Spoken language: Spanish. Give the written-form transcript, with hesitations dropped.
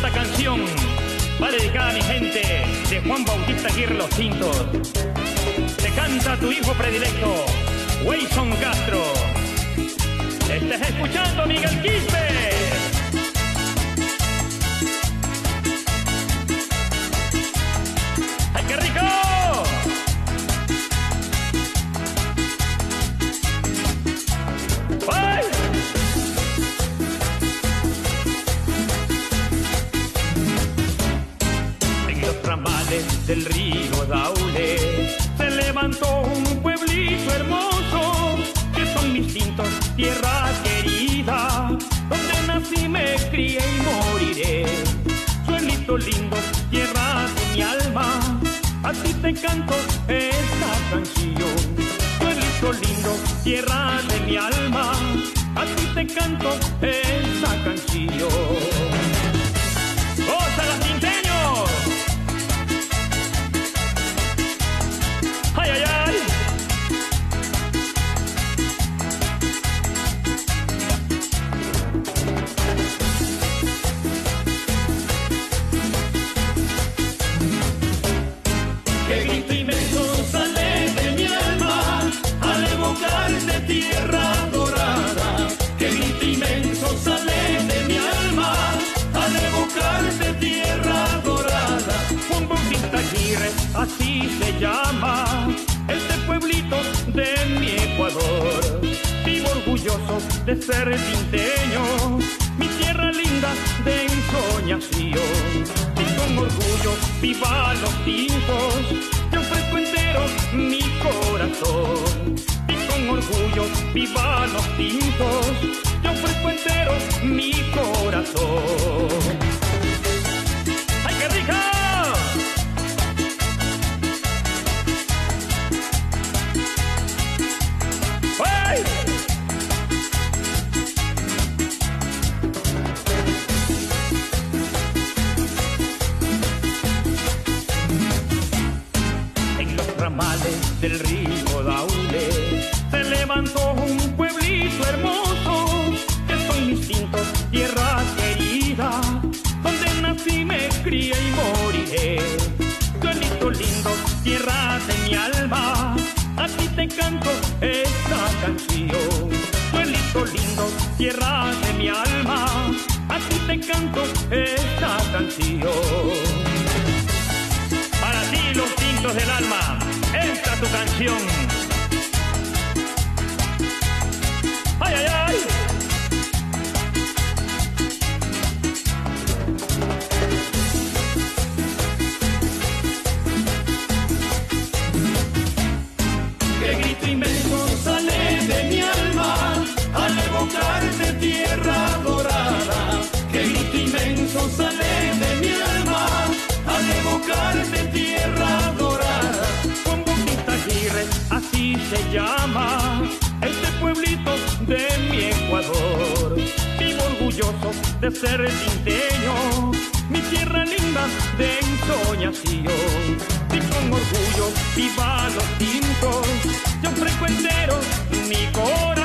Esta canción va dedicada a mi gente de Juan Bautista Aguirre Los Tintos. Te canta tu hijo predilecto, Weyson Castro. Estés escuchando Miguel Quispe. ¡Ay, qué rico! ¡Ay! En los ramales del río Daule se levantó un pueblito hermoso, que son mis Tintos, tierra querida, donde nací, me crié y moriré. Suelito lindo, tierra de mi alma, a ti te canto esta canción. Suelito lindo, tierra de mi alma, a ti te canto esta canción. ¡Gózala, tinteños! ¡Ay, ay, ay! ¡Qué grito inmenso sale de mi alma al evocarte tierra dorada! ¡Qué grito inmenso sale de mi alma al evocarte tierra dorada! Juan Bautista Aguirre, así se llama este pueblito de mi Ecuador. Vivo orgulloso de ser tinteño, mi tierra linda de ensoñación. Y con orgullo viva los tintos, te ofrezco entero mi corazón. Y con orgullo viva los tintos, te ofrezco entero mi corazón. ¡Ay, qué rica! ¡Ay! En los ramales del río Daule se levantó un pueblito hermoso, que son mis Tintos, tierra querida, donde nací, me crié y moriré. Suelito lindo, tierra de mi alma, a ti te canto esta canción. Suelito lindo, tierra de mi alma, a ti te canto esta canción. Para ti, los Tintos del alma, esta tu canción. ¡Ay, ay, ay! ¡Qué grito inmenso sale de mi alma al evocarte tierra dorada! ¡Qué grito inmenso sale de mi alma al evocarte tierra dorada! Juan Bautista Aguirre, así se llama este pueblito de mi Ecuador. Vivo orgulloso de ser tinteño, mi tierra linda de ensoñación. Y con orgullo viva los Tintos, yo ofrezco entero mi corazón.